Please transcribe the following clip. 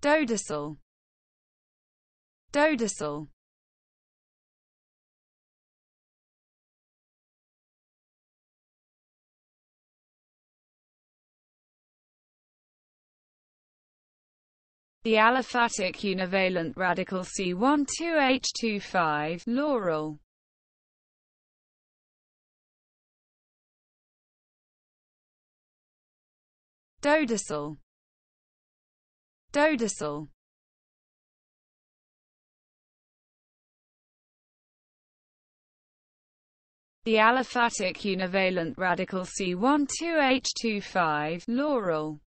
Dodecile. Dodecile. The aliphatic univalent radical C12H25, Laurel. Dodecile. Dodecile. The aliphatic univalent radical C12H25, Laurel.